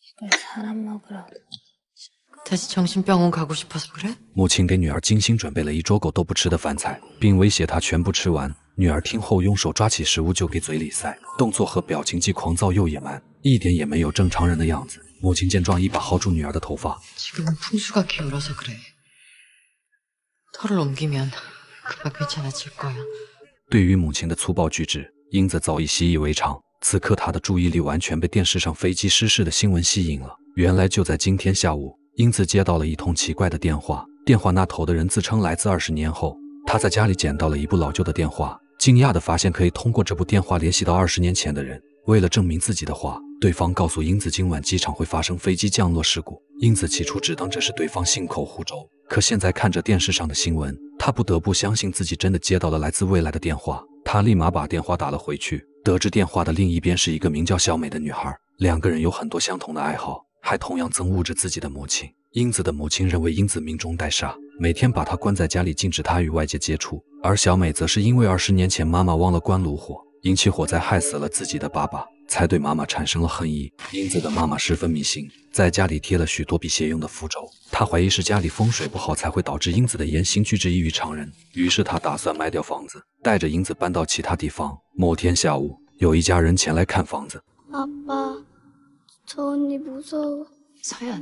母亲给女儿精心准备了一桌狗都不吃的饭菜，并威胁她全部吃完。女儿听后用手抓起食物就给嘴里塞，动作和表情既狂躁又野蛮，一点也没有正常人的样子。母亲见状，一把薅住女儿的头发。对于母亲的粗暴举止，英子早已习以为常。此刻她的注意力完全被电视上飞机失事的新闻吸引了。原来就在今天下午，英子接到了一通奇怪的电话，电话那头的人自称来自20年后。她在家里捡到了一部老旧的电话，惊讶地发现可以通过这部电话联系到20年前的人。为了证明自己的话，对方告诉英子今晚机场会发生飞机降落事故。英子起初只当这是对方信口胡诌，可现在看着电视上的新闻，她不得不相信自己真的接到了来自未来的电话。她立马把电话打了回去，得知电话的另一边是一个名叫小美的女孩，两个人有很多相同的爱好，还同样憎恶着自己的母亲。英子的母亲认为英子命中带煞，每天把她关在家里，禁止她与外界接触。而小美则是因为20年前妈妈忘了关炉火，引起火灾害死了自己的爸爸，才对妈妈产生了恨意。英子的妈妈十分迷信，在家里贴了许多辟邪用的符咒，她怀疑是家里风水不好才会导致英子的言行举止异于常人。于是她打算卖掉房子，带着英子搬到其他地方。某天下午，有一家人前来看房子。 아빠, 저 언니 무서워. 서연.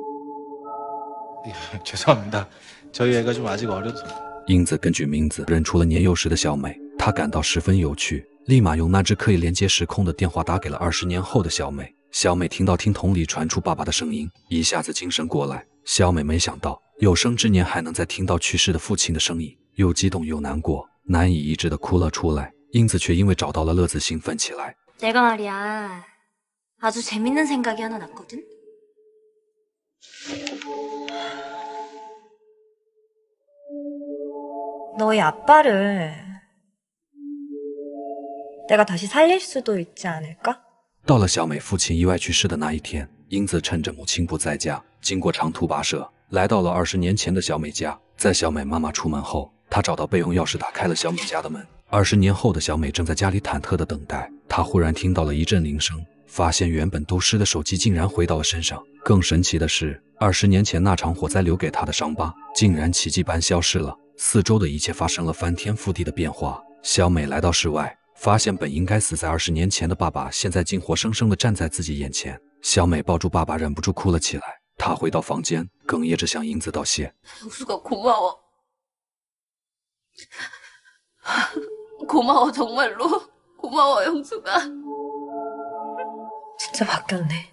죄송합니다. 저희 애가 좀 아직 어려서. 英子根据名字认出了年幼时的小美，她感到十分有趣，立马用那只可以连接时空的电话打给了20年后的小美。小美听到听筒里传出爸爸的声音，一下子精神过来。小美没想到有生之年还能再听到去世的父亲的声音，又激动又难过，难以抑制地哭了出来。英子却因为找到了乐子兴奋起来。 내가 말이야, 아주 재밌는 생각이 하나 났거든? 너희 아빠를 내가 다시 살릴 수도 있지 않을까? 到了小美父亲意外去世的那一天，英子趁着母亲不在家，经过长途跋涉，来到了20年前的小美家。在小美妈妈出门后，她找到备用钥匙打开了小美家的门。20年后的小美正在家里忐忑地等待，她忽然听到了一阵铃声，发现原本都湿的手机竟然回到了身上。更神奇的是，20年前那场火灾留给她的伤疤竟然奇迹般消失了，四周的一切发生了翻天覆地的变化。小美来到室外，发现本应该死在20年前的爸爸现在竟活生生地站在自己眼前。小美抱住爸爸，忍不住哭了起来。她回到房间，哽咽着向英子道谢。 형수가 고마워. 고마워 정말로. 고마워 형수가. 진짜 바뀌었네.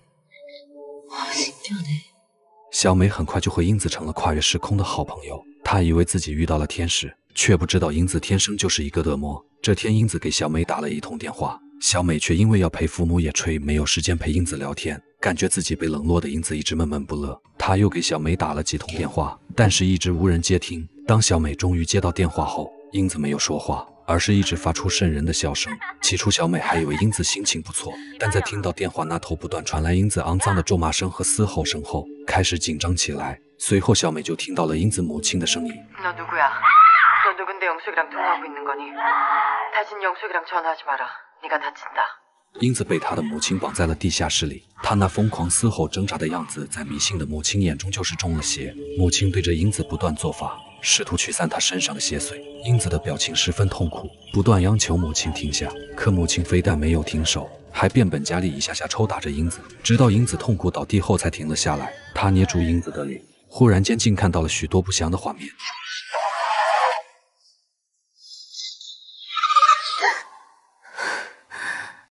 신기하네. 小美很快就和英子成了跨越时空的好朋友。她以为自己遇到了天使，却不知道英子天生就是一个恶魔。这天，英子给小美打了一通电话，小美却因为要陪父母野炊，没有时间陪英子聊天。感觉自己被冷落的英子一直闷闷不乐。她又给小美打了几通电话，但是一直无人接听。当小美终于接到电话后，英子没有说话，而是一直发出瘆人的笑声。起初，小美还以为英子心情不错，但在听到电话那头不断传来英子肮脏的咒骂声和嘶吼声后，开始紧张起来。随后，小美就听到了英子母亲的声音。 너 누구야? 너 누군데 영숙이랑 통화하고 있는 거니? 다신 영숙이랑 전화하지 마라. 네가 다친다. 英子被她的母亲绑在了地下室里，她那疯狂嘶吼挣扎的样子，在迷信的母亲眼中就是中了邪。母亲对着英子不断做法，试图驱散她身上的邪祟。英子的表情十分痛苦，不断央求母亲停下，可母亲非但没有停手，还变本加厉一下下抽打着英子，直到英子痛苦倒地后才停了下来。她捏住英子的脸，忽然间竟看到了许多不祥的画面。